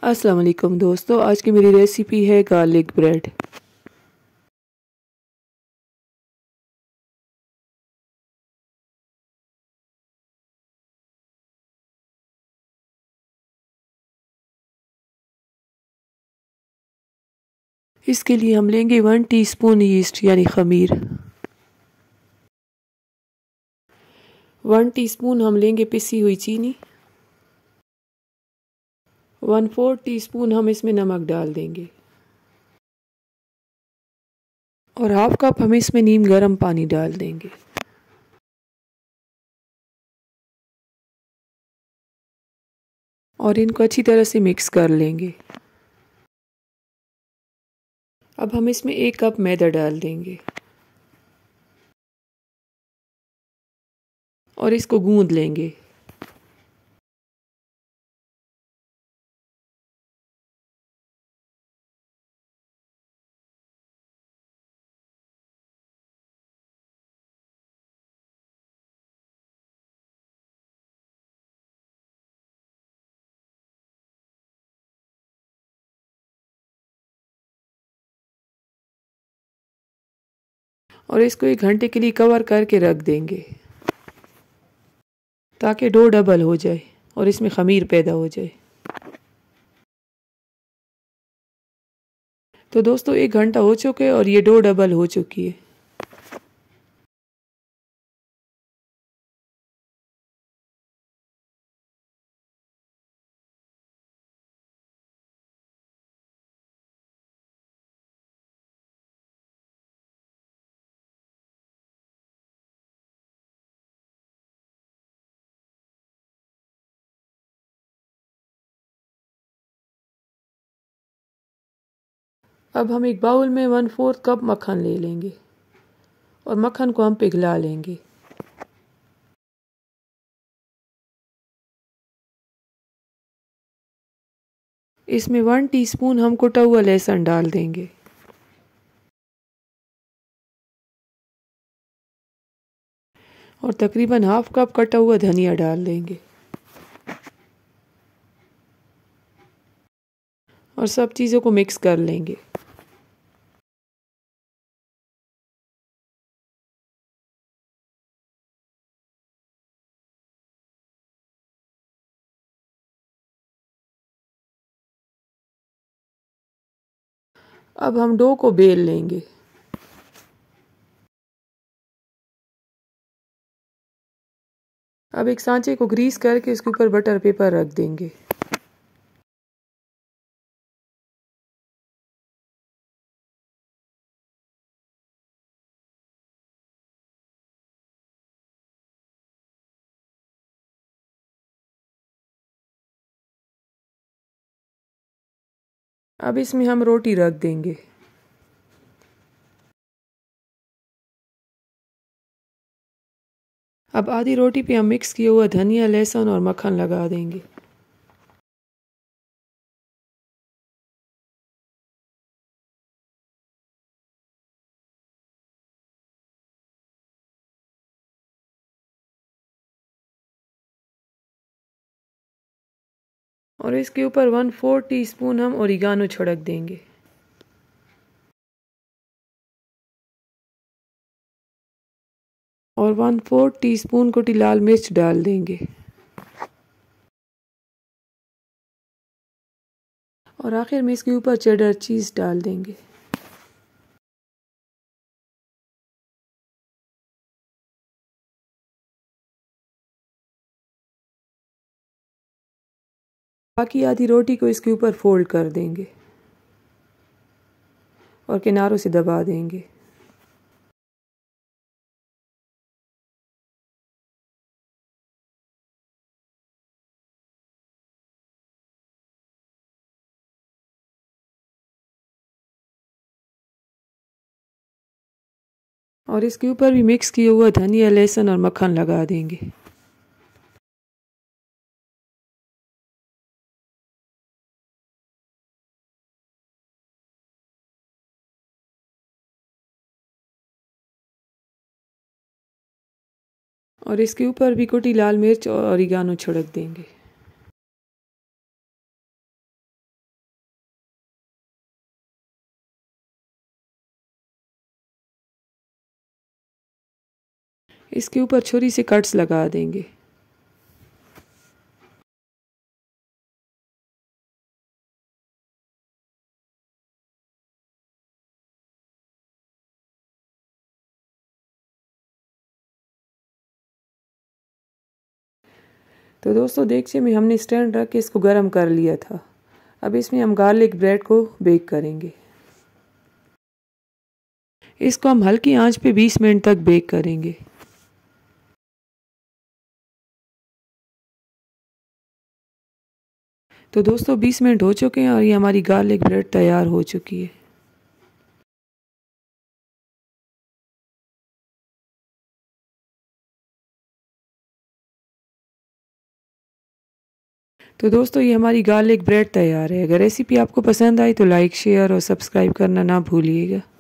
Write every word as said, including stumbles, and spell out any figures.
अस्सलाम वालेकुम दोस्तों, आज की मेरी रेसिपी है गार्लिक ब्रेड। इसके लिए हम लेंगे वन टीस्पून यीस्ट यानी खमीर। वन टीस्पून हम लेंगे पिसी हुई चीनी। वन फोर टीस्पून हम इसमें नमक डाल देंगे और हाफ कप हम इसमें नीम गर्म पानी डाल देंगे। और इनको अच्छी तरह से मिक्स कर लेंगे। अब हम इसमें एक कप मैदा डाल देंगे और इसको गूंद लेंगे। और इसको एक घंटे के लिए कवर करके रख देंगे ताकि डो डबल हो जाए और इसमें खमीर पैदा हो जाए। तो दोस्तों एक घंटा हो चुका है और ये डो डबल हो चुकी है। अब हम एक बाउल में वन फोर्थ कप मक्खन ले लेंगे और मक्खन को हम पिघला लेंगे। इसमें वन टीस्पून हम कुटा हुआ लहसुन डाल देंगे और तकरीबन हाफ कप कटा हुआ धनिया डाल देंगे और सब चीज़ों को मिक्स कर लेंगे। अब हम डो को बेल लेंगे। अब एक सांचे को ग्रीस करके इसके ऊपर बटर पेपर रख देंगे। अब इसमें हम रोटी रख देंगे। अब आधी रोटी पे हम मिक्स किया हुआ धनिया, लहसुन और मक्खन लगा देंगे। और इसके ऊपर वन फोर टीस्पून हम ओरिगानो छिड़क देंगे। और वन फोर टीस्पून कुटी लाल मिर्च डाल देंगे और आखिर में इसके ऊपर चेडर चीज़ डाल देंगे। बाकी आधी रोटी को इसके ऊपर फोल्ड कर देंगे और किनारों से दबा देंगे। और इसके ऊपर भी मिक्स किया हुआ धनिया, लहसुन और मक्खन लगा देंगे। और इसके ऊपर भी कुटी लाल मिर्च और ओरिगानो छिड़क देंगे। इसके ऊपर छुरी से कट्स लगा देंगे। तो दोस्तों देखिए, में हमने स्टैंड रख के इसको गर्म कर लिया था। अब इसमें हम गार्लिक ब्रेड को बेक करेंगे। इसको हम हल्की आंच पे बीस मिनट तक बेक करेंगे। तो दोस्तों बीस मिनट हो चुके हैं और ये हमारी गार्लिक ब्रेड तैयार हो चुकी है। तो दोस्तों ये हमारी गार्लिक ब्रेड तैयार है। अगर रेसिपी आपको पसंद आई तो लाइक, शेयर और सब्सक्राइब करना ना भूलिएगा।